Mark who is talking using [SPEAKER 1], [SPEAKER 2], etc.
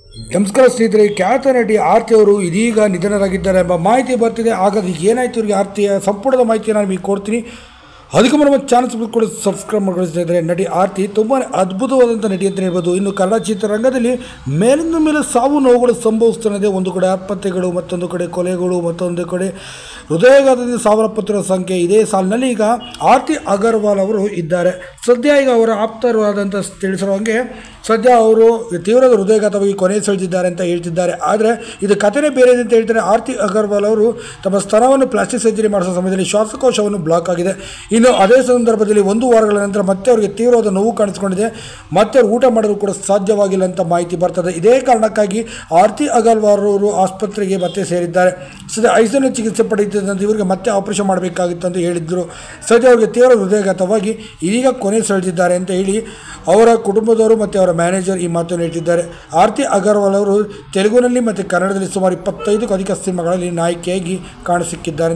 [SPEAKER 1] ನಮಸ್ಕಾರ ಸ್ನೇಹಿತರೆ, ಖ್ಯಾತ ನಟಿ ಆರ್ತಿ ಅವರು ಇದೀಗ ನಿಧನರಾಗಿದ್ದಾರೆ ಎಂಬ ಮಾಹಿತಿ ಬರ್ತಿದೆ. ಹಾಗಾಗಿ ಏನಾಯಿತು ಇವರಿಗೆ ಆರ್ತಿಯ ಸಂಪೂರ್ಣ ಮಾಹಿತಿ ನಾನು ನಿಮಗೆ ಕೊಡ್ತೀನಿ. ಅದಕ್ಕೆ ನಮ್ಮ ಚಾನಲ್ ಕೂಡ ಸಬ್ಸ್ಕ್ರೈಬ್ ಮಾಡ್ಕೊಳ್ತಾ ನಟಿ ಆರ್ತಿ ತುಂಬಾ ಅದ್ಭುತವಾದಂಥ ನಟಿ ಅಂತ ಹೇಳ್ಬೋದು. ಇನ್ನು ಕನ್ನಡ ಚಿತ್ರರಂಗದಲ್ಲಿ ಮೇಲಿಂದ ಮೇಲೆ ಸಾವು ನೋವುಗಳು ಸಂಭವಿಸ್ತದೆ. ಒಂದು ಕಡೆ ಆತ್ಮಹತ್ಯೆಗಳು, ಮತ್ತೊಂದು ಕಡೆ ಕೊಲೆಗಳು, ಮತ್ತೊಂದು ಕಡೆ ಹೃದಯಾಘಾತದಿಂದ ಸಾವನ್ನಪ್ಪತ್ತಿರೋ ಸಂಖ್ಯೆ. ಇದೇ ಸಾಲಿನಲ್ಲಿ ಈಗ ಆರ್ತಿ ಅಗರ್ವಾಲ್ ಅವರು ಇದ್ದಾರೆ. ಸದ್ಯ ಈಗ ಅವರ ಆಪ್ತರಾದಂಥ ತಿಳಿಸಿರೋ ಹಾಗೆ ಸದ್ಯ ಅವರು ತೀವ್ರ ಹೃದಯಾಘಾತವಾಗಿ ಕೊನೆ ಸೆಳೆದಿದ್ದಾರೆ ಅಂತ ಹೇಳ್ತಿದ್ದಾರೆ. ಆದರೆ ಇದು ಕಥೆನೇ ಬೇರೆ ಇದೆ ಅಂತ ಹೇಳ್ತಾರೆ. ಆರ್ತಿ ಅಗರ್ವಾಲ್ ಅವರು ತಮ್ಮ ಸ್ತನವನ್ನು ಪ್ಲಾಸ್ಟಿಕ್ ಸರ್ಜರಿ ಮಾಡಿಸೋ ಸಮಯದಲ್ಲಿ ಶ್ವಾಸಕೋಶವನ್ನು ಬ್ಲಾಕ್ ಆಗಿದೆ. ಇನ್ನು ಅದೇ ಸಂದರ್ಭದಲ್ಲಿ 1 ವಾರಗಳ ನಂತರ ಮತ್ತೆ ಅವರಿಗೆ ತೀವ್ರವಾದ ನೋವು ಕಾಣಿಸಿಕೊಂಡಿದೆ. ಮತ್ತೆ ಅವರು ಊಟ ಮಾಡಲು ಕೂಡ ಸಾಧ್ಯವಾಗಿಲ್ಲ ಅಂತ ಮಾಹಿತಿ ಬರ್ತದೆ. ಇದೇ ಕಾರಣಕ್ಕಾಗಿ ಆರ್ತಿ ಅಗರ್ವಾಲ್ ಅವರು ಆಸ್ಪತ್ರೆಗೆ ಮತ್ತೆ ಸೇರಿದ್ದಾರೆ. ಸದ್ಯ ಐಸಿಯು ಚಿಕಿತ್ಸೆ ಪಡೆಯುತ್ತಿದ್ದಂತೆ ಇವರಿಗೆ ಮತ್ತೆ ಆಪರೇಷನ್ ಮಾಡಬೇಕಾಗಿತ್ತು ಅಂತ ಹೇಳಿದ್ರು. ಸದ್ಯ ಅವರಿಗೆ ತೀವ್ರ ಹೃದಯಾಘಾತವಾಗಿ ಇದೀಗ ಕೊನೆ ಸೆಳೆದಿದ್ದಾರೆ ಅಂತ ಹೇಳಿ ಅವರ ಕುಟುಂಬದವರು ಮತ್ತು ಅವರ ಮ್ಯಾನೇಜರ್ ಈ ಮಾತನ್ನು ಹೇಳ್ತಿದ್ದಾರೆ. ಆರ್ತಿ ಅಗರ್ವಾಲ್ ಅವರು ತೆಲುಗಿನಲ್ಲಿ ಮತ್ತು ಕನ್ನಡದಲ್ಲಿ ಸುಮಾರು 25ಕ್ಕೂ ಅಧಿಕ ಸಿನಿಮಾಗಳಲ್ಲಿ ನಾಯಕಿಯಾಗಿ ಕಾಣಸಿಕ್ಕಿದ್ದಾರೆ.